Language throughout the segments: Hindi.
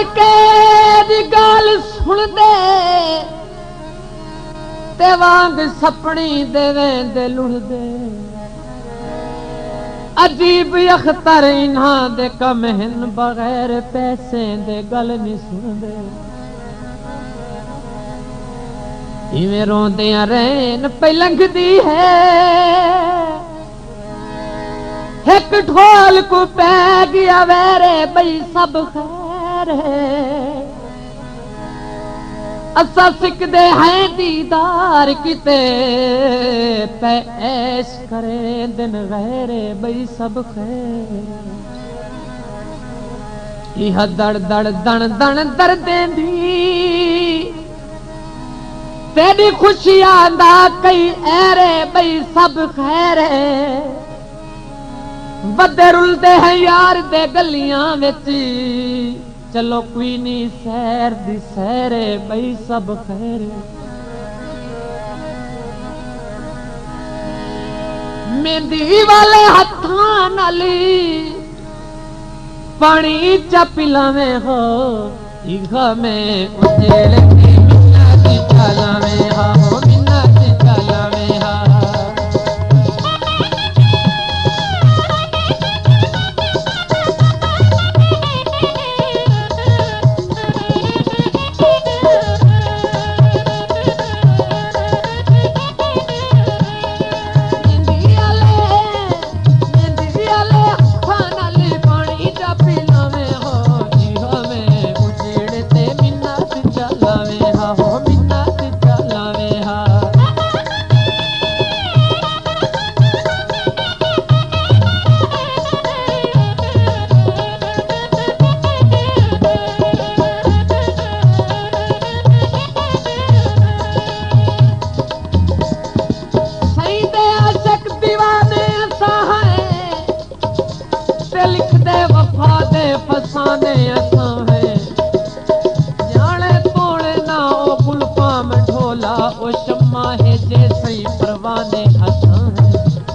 के दी गाल सुन दे ते वांग सपनी देवें दे लुढ़ दे अजीब अखतर इन्हां दे कम हिन बगैर पैसे दे गल नहीं सुन दे इवें रोंदियां रैन पे लंघदी है एक ढोल को पै गया वेरे बई सब खैर है असा सिकदे हैं दीदार किते पे ऐश करे दिन गैरे बई सब खैर यह दड़ दड़ दण दण दर्दें दी तेरी खुशियां दा कई ऐरे बई सब खैर है बदे रुलदे हैं यार दे गलियां विच चलो कोई नहीं सैर दी सैरे बई सब खैर मेहंदी वाले हत्थां नाली पानी च पिलावें हो इघा में उजेड़ के मिन्ना दी चलावें हो मिन्ना दी चलावें हा फसाने ऐसा है जाने तोड़े ना ओ गुलफा में ढोला ओ शम्मा है जैसे ही परवाने हंसा है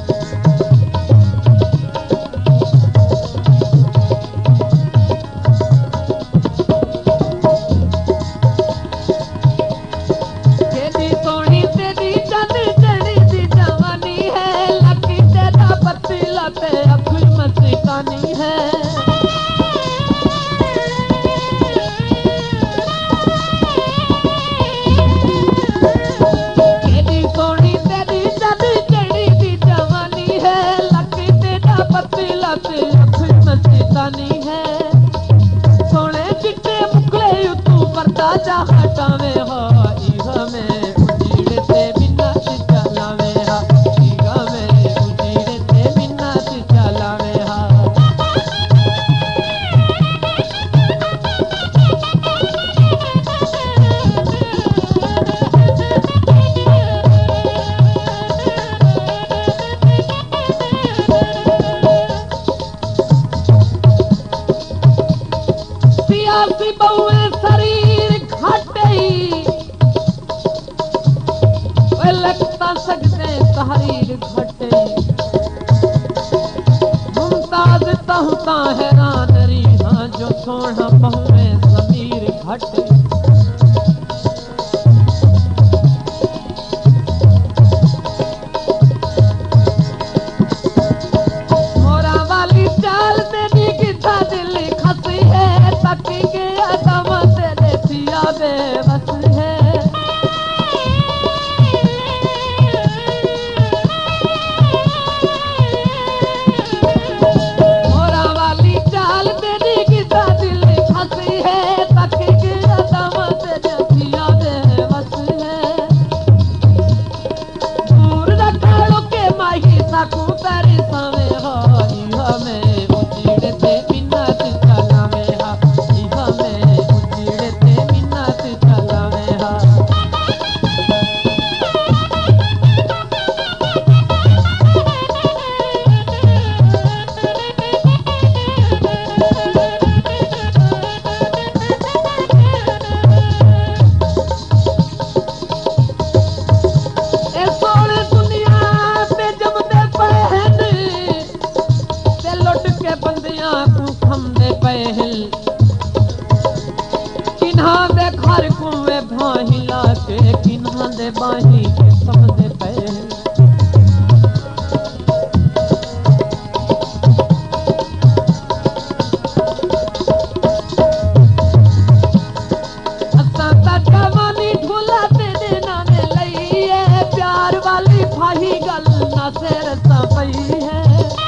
तेरी सोनी तेरी चंद चढ़ी दी जवानी है लकी तेरा पत्ती लाते अखुल मस्तानी है सोने चिट्टे मुखले तू पर्दा जा हटावे हो इहा में उजीड़ ते बिना चलावे हा इहा में उजीड़ ते बिना चलावे हा सियासी बहुए शरीर घाटे लगता सकते तहरीर घटे मुमताज तहुता हैरान रीहा जो सोना बहुए जमीर घटे मोरा वाली चाल तेरी किथा दिल खसी है तकी के आदम तेरे थिया बेबस है मोरा वाली चाल तेरी किथा दिल खसी है तकी के आदम तेरे थिया बेबस है दूर रखड़ो के माही साकू तेरी सावे हो इहा में उजीड़ ते बिना चलावे हा इहा में उजीड़ ते बिना चलावे किन्हा दे घर कुएं भाही लाके किन्हा दे बाही के समझे पे असा जवानी ढोला ते देना ने लई है प्यार वाली फाही गल ना सिर सा पई है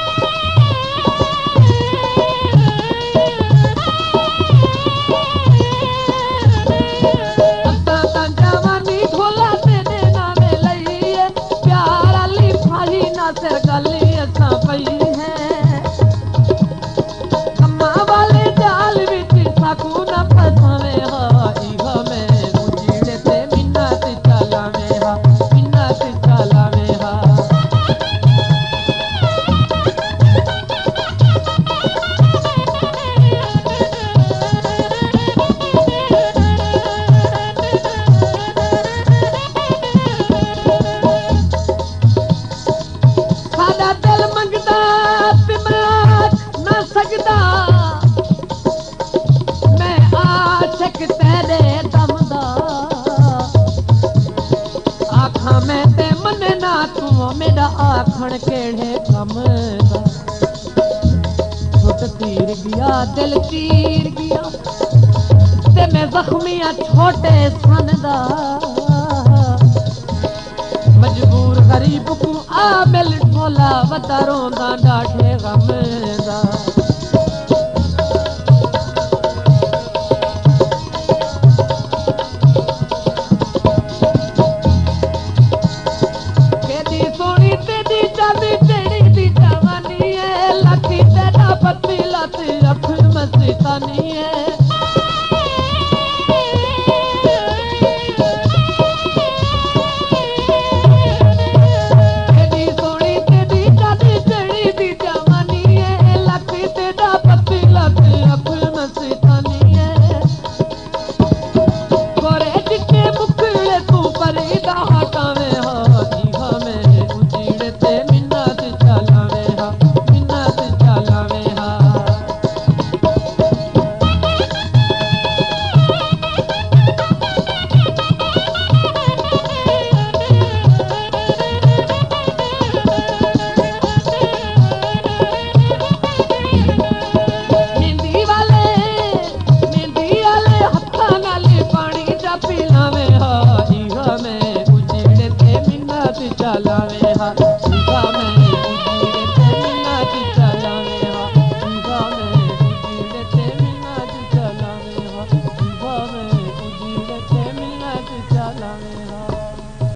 मेरा आखण केड़े कम दा छुट तीर गया दिल चीर गया ते मैं जख्मियां छोटे सन दा मजबूर गरीब को आ मिल ढोला वदा रोंदा डाढे गम दा मस्तानी है